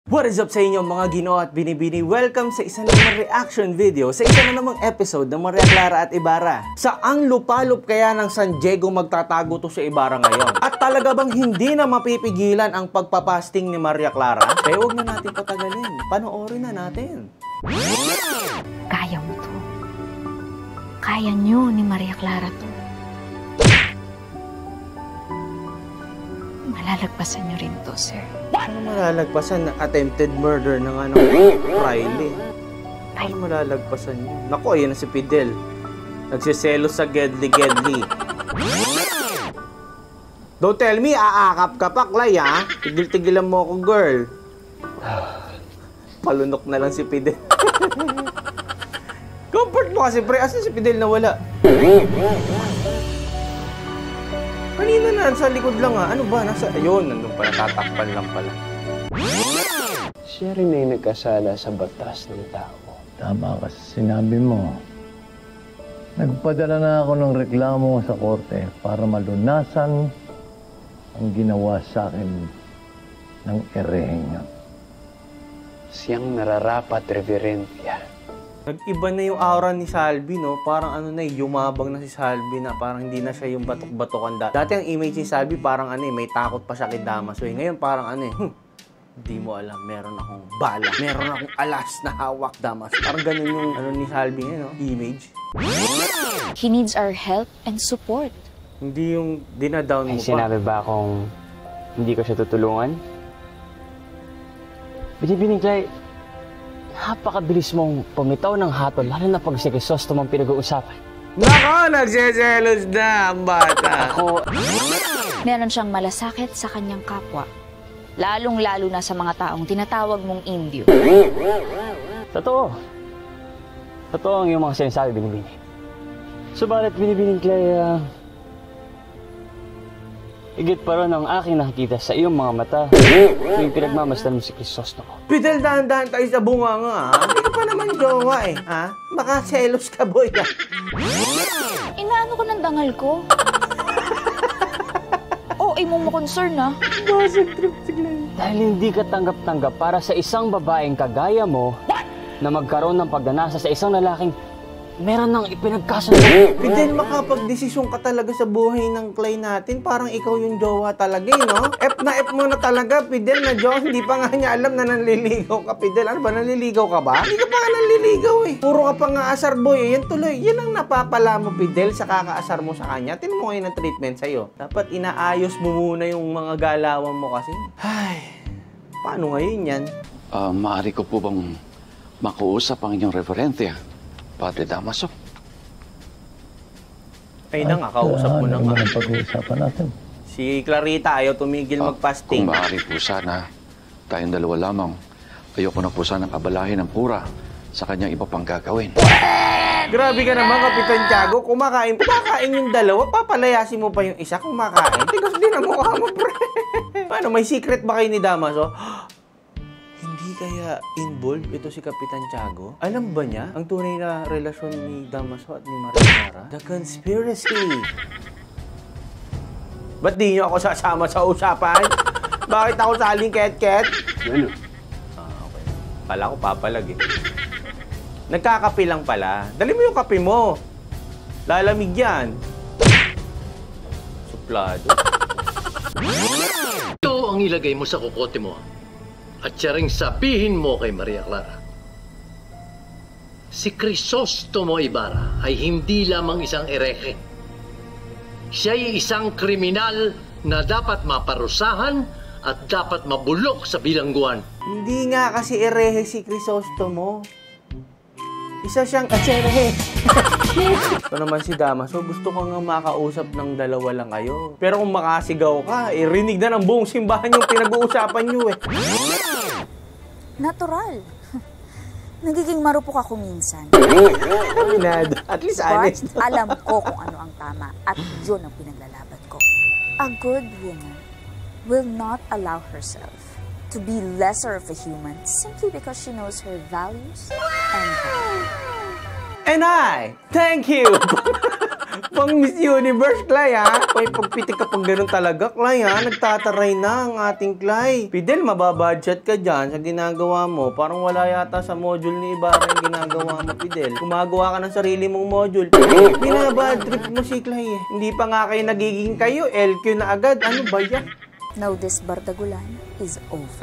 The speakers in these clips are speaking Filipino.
What is up sa inyo mga Ginoo at Binibini? Welcome sa isa namang reaction video sa isa na namang episode ng Maria Clara at Ibarra. Saang lupalop kaya ng San Diego magtatago to sa Ibarra ngayon? At talaga bang hindi na mapipigilan ang pagpapasting ni Maria Clara? Kaya huwag na natin patagalin. Panoorin na natin. Kaya mo to. Kaya nyo ni Maria Clara to. Malalagpasan nyo rin to, sir. Ano malalagpasan ng attempted murder ng Riley? Ano malalagpasan niyo? Naku, ayan na si Fidel. Nagsiselos sa Gedli. Don't tell me, aakap ka pa, Clay, ha? Tigil-tigilan mo ako, girl. Palunok na lang si Fidel. Comfort mo kasi, pre. Asan si Fidel na wala? Kanina na, sa likod lang ha. Ano ba? Nasa... Ayun, nandun pala. Tatakpan lang pala. Siya rin ay nagkasala sa batas ng tao. Tama kasi sinabi mo. Nagpadala na ako ng reklamo sa korte para malunasan ang ginawa sa akin ng ereheng. Siyang nararapat, reverendya. Nag-iba na yung aura ni Salvi, no? Parang ano na, yumabang na si Salvi na parang hindi na siya yung batok-batokan dati. Dati ang image ni Salvi parang ano may takot pa siya kay Damaso. Ngayon parang ano hindi mo alam, meron akong bala. Meron akong alas na hawak, Damaso. Parang ganun yung ano ni Salvi ngayon, no? Image. He needs our help and support. Hindi yung dinadown mo pa. Sinabi ba akong hindi ko siya tutulungan? Binibining, Clay, napakabilis mong pumitaw ng hatol, lalo na pag si Crisostomo mong pinag-uusapan. Nako, nagsiselos na ang bata. Ako... Meron siyang malasakit sa kanyang kapwa. Lalong-lalo na sa mga taong tinatawag mong Indio. Totoo. Totoo ang iyong mga sinasabi, Binibining. Subalit, Binibining, Clay, higit pa rin ang aking nakikita sa iyong mga mata yung pinagmamasdan mo si Crisostomo. Fidel, dahan-dahan tayo sa bunga nga, ha? Hindi ka pa naman jowa, eh, ha? Baka selos ka, boy, ha? Inaano ko ng dangal ko? Ay mo concern, ha? Basag trip sigla. Dahil hindi ka tanggap-tanggap para sa isang babaeng kagaya mo na magkaroon ng pagdanasa sa isang lalaking meron nang ipinagkasundo. Fidel, makapag-desisyon ka talaga sa buhay ng Clay natin. Parang ikaw yung jowa talaga, eh, no? F na F mo na talaga, Fidel, na jowa. Hindi pa nga niya alam na nanliligaw ka, Fidel. Ano ba, nanliligaw ka ba? Hindi ka pa nga nanliligaw, eh. Puro ka pa nga asar, boy. Yan tuloy. Yan ang napapala mo, Fidel, sa kakaasar mo sa kanya. Tinan mo ngayon ang treatment sa'yo. Dapat inaayos mo muna yung mga galawan mo kasi. Ay, paano ngayon yan? Maaari ko po bang makuusap ang inyong referensya, Padre Damaso? Ay na nga, kausap mo na nga. Ano ang pag-uusapan natin? Si Clarita ayaw tumigil magpasting. Kung maaari po sana, tayong dalawa lamang. Ayoko na po sanang abalahin ng pura sa kanyang iba pang gagawin. Grabe ka naman, Kapitan Tiago. Kumakain yung dalawa, papalayasin mo pa yung isa kumakain. Tigas din ang mukha mo, pre. Paano, may secret ba kayo ni Damaso? Hindi kaya involved ito si Kapitan Tiago? Alam ba niya ang tunay na relasyon ni Damaso at ni Maria Clara? The conspiracy! Ba't di niyo ako sasama sa usapan? Bakit ako saling ket-ket? Ano? Okay. Pala ko papalag eh. Nagkakape lang pala. Dali mo yung kape mo. Lalamig yan. Suplado. Ito ang ilagay mo sa kukote mo. At siya ring sabihin mo kay Maria Clara. Si Crisostomo Ibarra ay hindi lamang isang erehe. Siya ay isang kriminal na dapat maparusahan at dapat mabulok sa bilangguan. Hindi nga kasi erehe si Crisostomo. Isa siyang erehe. Ito naman si Damaso, gusto ko nga makausap ng dalawa lang kayo. Pero kung makasigaw ka, rinig na ng buong simbahan yung pinag-uusapan nyo, eh. Natural. Nagiging marupok ako minsan. At least honest. But alam ko kung ano ang tama at yun ang pinaglalaban ko. A good woman will not allow herself to be lesser of a human simply because she knows her values and value. And I thank you Pang Miss Universe, Clay, ha? May pagpitik ka pag ganun talaga, Clay, ha? Nagtataray na ang ating Clay. Fidel, mababudget ka dyan sa ginagawa mo. Parang wala yata sa module ni Ibarra yung ginagawa mo, Fidel. Gumagawa ka ng sarili mong module. Binabad trip mo si Clay, eh. Hindi pa nga kayo nagiging kayo. LQ na agad. Ano ba yan? Now this bardagulan is over.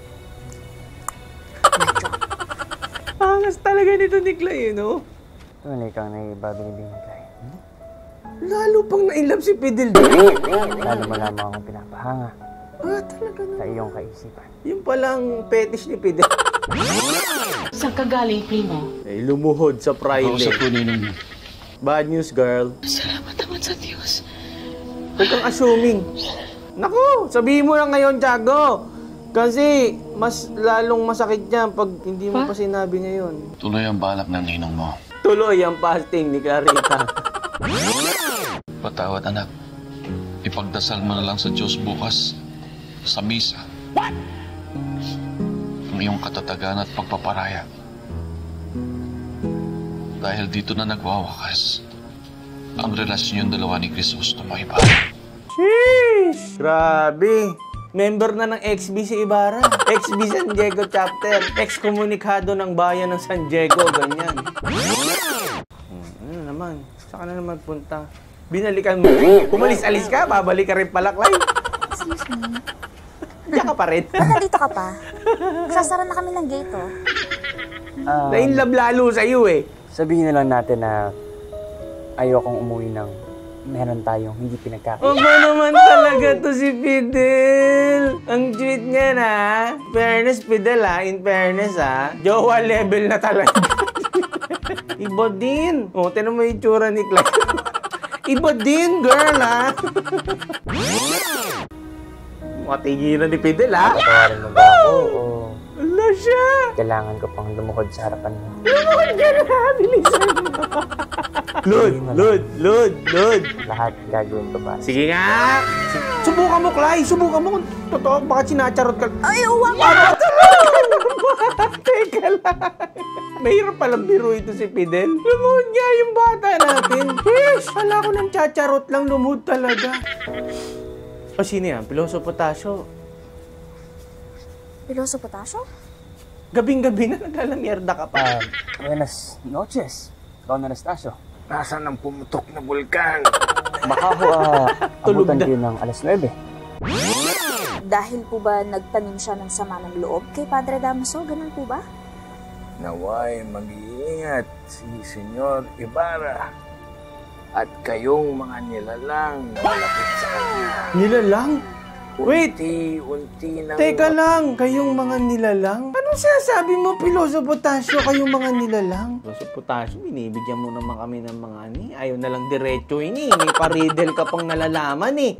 Angas talaga nito ni Clay, no? Tunay kang naibabili ni Clay. Lalo pang na-inlove si Fidel. Lalo mo lamang akong pinapahanga Talaga na. sa iyong kaisipan. Yung palang fetish ni Fidel. Saan ka galing, Primo? Eh, lumuhod sa Friday. Kausap ko ninong. Bad news, girl. Salamat naman sa Diyos. Huwag kang assuming. Naku, sabihin mo lang ngayon, Tiago. Kasi mas lalong masakit yan pag hindi mo pa sinabi ngayon. Tuloy ang balak ng ninong mo. Tuloy ang fasting ni Clarita. Patawad, anak. Ipagdasal mo na lang sa Diyos bukas sa misa. Ang iyong katatagan at pagpaparaya. Dahil dito na nagwawakas ang relasyon yung dalawa ni Crisostomo Ibarra. Sheesh! Grabe. Member na ng XB si Ibarra. XB San Diego chapter. Ex-komunikado ng bayan ng San Diego. Ganyan. Ano naman? Saan ka na naman punta? Binalikan mo. Kumalis-alis ka, babalik ka rin pala, Clay. Excuse me. Diyan ka pa rin. Ba't nandito ka pa? Sasara na kami ng gate, oh. Nainlove lalo sa'yo, eh. Sabihin na lang natin na ayokong umuwi ng meron tayong hindi pinagkakaila. O ba naman talaga to si Fidel? Ang sweet niya na. Fairness, Fidel, ha? In fairness, ha? Jowa level na talaga. Iba din. O, tinan mo yung tsura ni Clark. Iba din, girl, ha? Matigilan ni Fidel, ha? Patawarin mo ba ako o Wala siya. kailangan ko pang lumukod sa harapan mo? Lumukod ka na, bilisan mo. Lod. Lahat gagawin ko ba? Sige nga. Subukan mo, Clay. Subukan mo kung totoo. Baka sinacharot ka. Ay, uwang! Teka lang. Mahirap palang biro ito si Fidel. Lumuhod nga yung bata natin. Yes! Kala ko nang chacharot lang, lumuhod talaga. O, sino yan? Piloso Potasio. Piloso Potasio? Gabing-gabi na naglalamierda ka pa. Buenas noches, Don Anastasio. Nasaan ang pumutok na bulkan? Baka ho, Tulog abutan na. kayo ng alas 9. Dahil po ba nagtanim siya ng sama ng loob kay Padre Damaso? Ganun po ba? Naway mag-iingat si Senyor Ibarra at kayong mga nilalang na malapit sa kanya. Nilalang? Wait! Unti-unti nang... Teka lang, kayong mga nilalang? Anong sinasabi mo, Piloso Potasio, kayong mga nilalang? Piloso Potasio, binibigyan mo naman kami ng mga ani. Ayaw na lang diretso ini. May paridel ka pang nalalaman eh.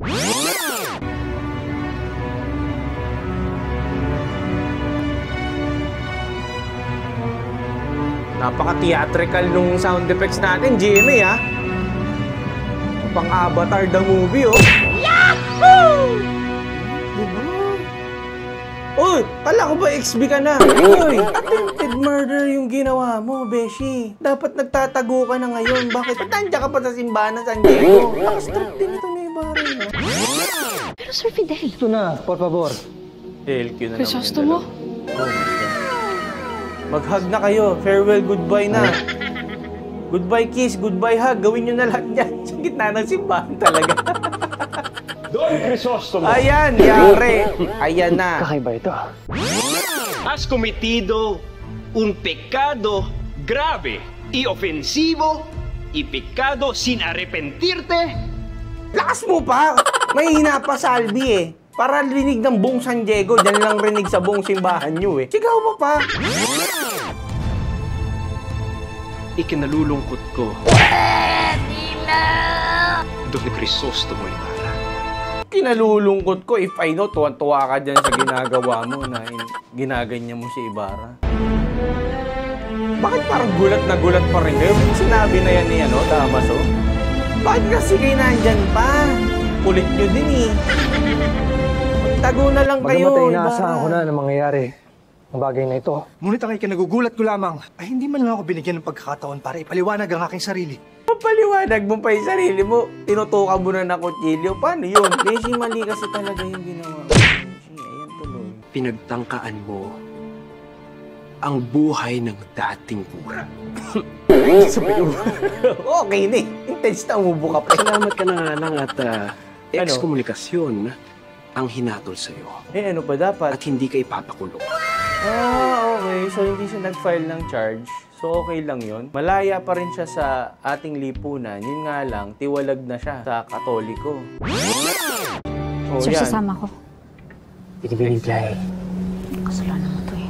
Napaka-theatrical nung sound effects natin, Jimmy, ha? Pang Avatar the movie, oh. Yahoo! Diba? Uy, kala ko ba XB ka na? Uy, attempted murder yung ginawa mo, Beshi. Dapat nagtatago ka na ngayon. Bakit? Ba't nandiyan ka pa sa simbahan ng San Diego? Nakastrip din ito ni Ibarra, no? Pero Sir Fidel, Ito na, por favor. LQ na naman. Crisostomo? Oh my God. Mag-hug na kayo. Farewell, goodbye na. Goodbye kiss, goodbye hug. Gawin nyo na lahat yan. Sa gitna ng simbahan talaga. Don Crisostomo! Ayan, yare. Ayan na. Kakaiba ito. Has cometido un pecado grave y ofensivo y pecado sin arrepentirte. Lakas mo pa! May hina pa salbi eh. Para rinig ng buong San Diego, dyan lang rinig sa buong simbahan nyo eh. Sigaw mo pa! Ikinalulungkot ko. Don Crisostomo Ibarra. Kinalulungkot ko if I know, tuwan-tuwa ka dyan sa ginagawa mo na ginaganyan mo si Ibarra. Bakit parang gulat na gulat pa rin kayo? Sinabi na yan ni Damaso? Bakit kasi kayo nandyan pa? Kulit nyo din eh. Tago na lang kayo, Bagamat ay Ibarra. inaasahan ko na na mangyayari ang bagay na ito. Ngunit ang ikinagugulat ko lamang ay hindi man lang ako binigyan ng pagkakataon para ipaliwanag ang aking sarili. Papaliwanag mo pa yung sarili mo. Tinutukan mo na ng kutsilyo. Paano yun? Beshi, mali kasi talaga yung ginawa mo. Beshi, ayan tuloy. Pinagtangkaan mo ang buhay ng dating pura. Okay na eh. Intense na umubo ka pa. Salamat ka na nga lang at ekskomunikasyon ang hinatol sa'yo. Eh, ano pa dapat? At hindi ka ipapakulong. Okay. So, hindi siya nag-file ng charge. So, okay lang yun. Malaya pa rin siya sa ating lipunan. Yun nga lang, tiwalag na siya sa Katoliko. So, Sir, yan. sasama ko. Binibigay. Kasalanan mo to eh.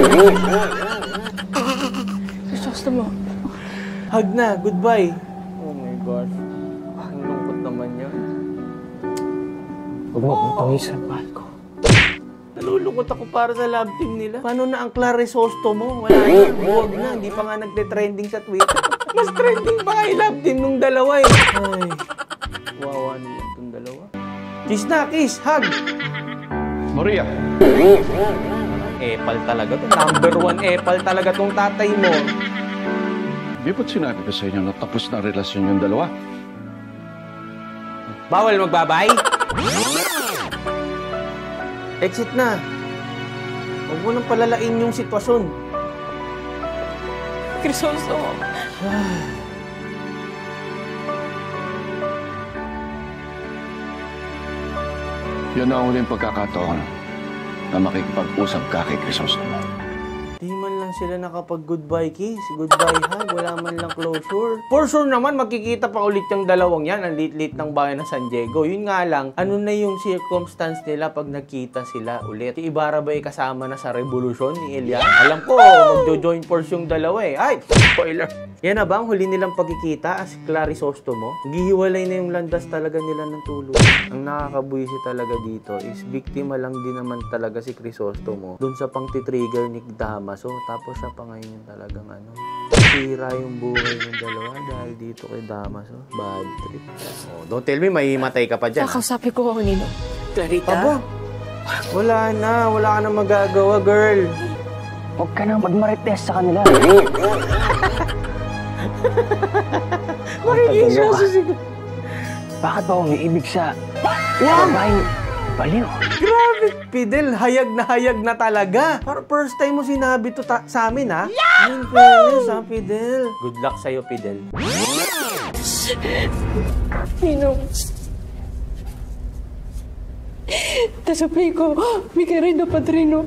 Gusto mo. Hug na. Goodbye. Oh my God. Ang lungkot naman yun. Huwag mo akong pangis sa mahal ko. Nalulungkot ako para sa love team nila. Paano na ang Clarisosto mo? Wala na. Huwag na. Hindi pa nga nagte-trending sa Twitter. Mas trending pa kay love team nung dalawa eh. Ay. Wawa naman itong dalawa. Kiss na. Kiss. Hug. Maria! Epal talaga to. Number 1 epal talaga tong tatay mo. Di ba't sinabi ko sa inyo na tapos na ang relasyon yung dalawa? Bawal magbabay? Exit na. Huwag mo nang palalain yung sitwasyon. Crisostomo. Yan ang huling pagkakataon na makikipag-usap ka kay Crisostomo. Di man lang sila nakapag-goodbye kiss, goodbye hug, wala man lang closure. For sure naman, magkikita pa ulit yung dalawang yan, ang lit-lit ng bayan ng San Diego. Yun nga lang, ano na yung circumstance nila pag nagkita sila ulit? Si Ibarra ba kasama na sa revolusyon ni Elias? Alam ko, magjo-join force yung dalawa eh. Ay, spoiler! Yan na ba ang huli nilang pagkikita as Clarisostomo? Gihiwalay na yung landas talaga nila ng tulog. Ang nakakabuisi talaga dito is biktima lang din naman talaga si Crisostomo dun sa pang-trigger ni Damaso. Tapos siya pa ngayon yung talagang sira yung buhay ng dalawa dahil dito kay Damaso. Bad trip. Oh, don't tell me may matay ka pa dyan. Kakausapin ko ako, Nino. Clarita? Aba, wala na. Wala ka na magagawa, girl. Huwag ka nang magmarites sa kanila. Makikinig siya sa siguro. Bakit ba umiibig sa babaeng baliw? Grabe, Fidel, hayag na talaga. Para first time mo sinabi to sa amin, ha? In fairness, ha, Fidel? Good luck sa'yo, Fidel. Nino. Tasapay ko, may karin na padrino.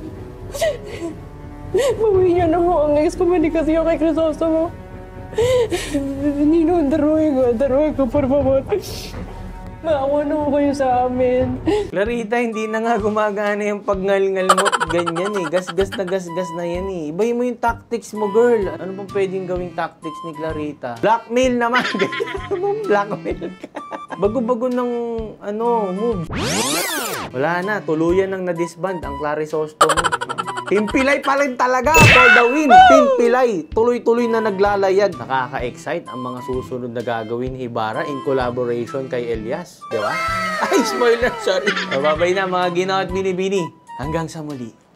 Bawi niya na mo ang exkomunikasyon kay Crisostomo. Nino, daruin ko, por favor. Maawa naman kayo sa amin. Clarita, hindi na nga gumagana yung pagngal-ngal mo. Ganyan eh. Gas-gas na yan eh. Ibahin mo yung tactics mo, girl. Ano bang pwedeng gawing tactics ni Clarita? Blackmail naman. Blackmail ka. Bago-bago ng move. Wala na. Tuluyan nang na-disband ang Clarisostomo. Team Pilay pa rin talaga for the win. Team Pilay, tuloy-tuloy na naglalayag. Nakaka-excite ang mga susunod na gagawin ni Ibarra in collaboration kay Elias. Di ba? Ay, spoiler, sorry. Babay na mga ginawa at binibini. Hanggang sa muli.